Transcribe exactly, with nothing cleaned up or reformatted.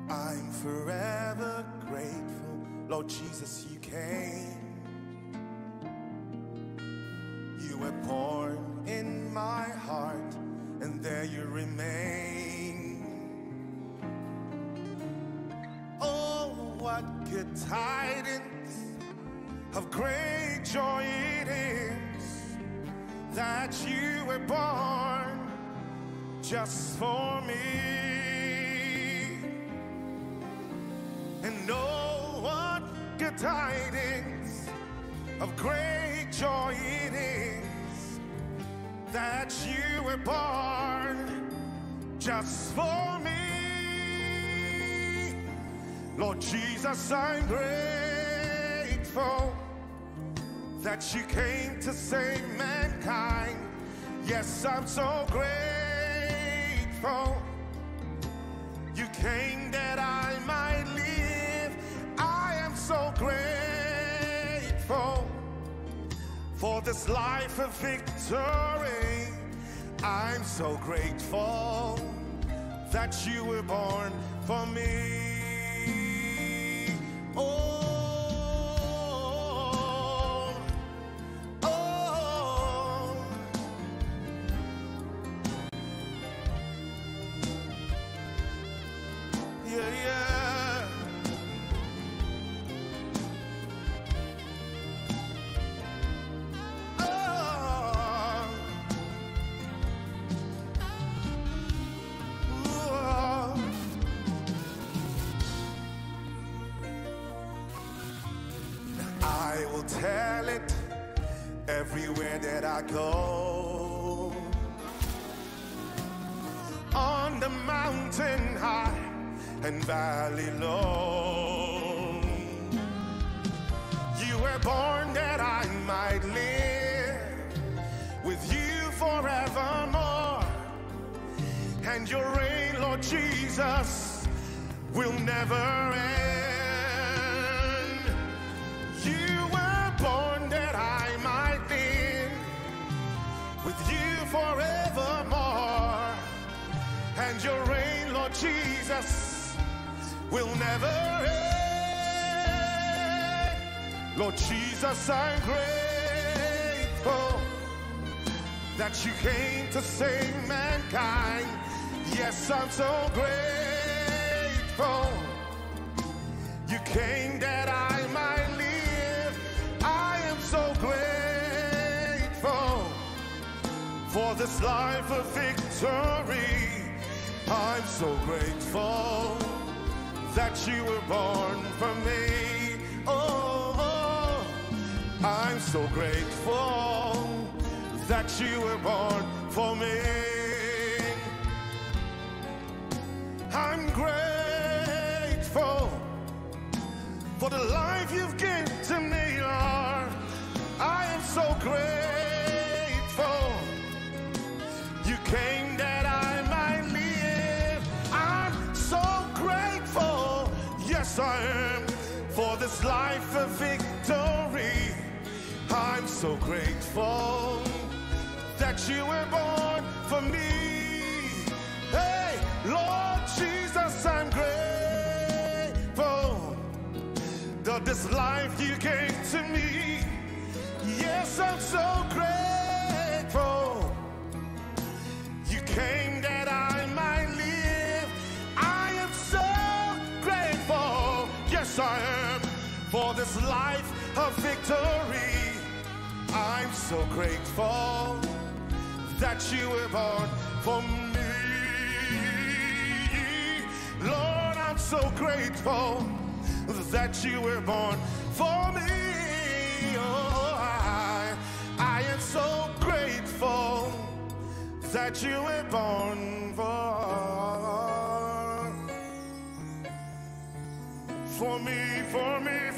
I'm forever grateful, Lord Jesus, you came. You were born in my heart, and there you remain. Oh, what good tidings of great joy it is that you were born just for me. And oh, what good tidings of great joy it is that you were born just for me. Lord Jesus, I'm grateful that you came to save mankind. Yes, I'm so grateful you came that I might live. I am so grateful for this life of victory. I'm so grateful that you were born for me. Oh, oh, yeah, yeah. I will tell it everywhere that I go, on the mountain high and valley low. You were born that I might live with you forevermore, and your reign, Lord Jesus, will never end. Forevermore, and your reign, Lord Jesus, will never end. Lord Jesus, I'm grateful that you came to save mankind. Yes, I'm so grateful you came that I might live. I am so grateful for this life of victory. I'm so grateful that you were born for me. Oh, oh, I'm so grateful that you were born for me. I'm grateful for the life you've given to me, Lord. I am so grateful you came that I might live. I'm so grateful, yes I am, for this life of victory. I'm so grateful that you were born for me. Hey, Lord Jesus, I'm grateful that this life you gave to me. Yes, I'm so grateful you came that I might live. I am so grateful, yes I am, for this life of victory. I'm so grateful that you were born for me. Lord, I'm so grateful that you were born for me. Oh, I, I am so grateful that you were born for, for me, for me,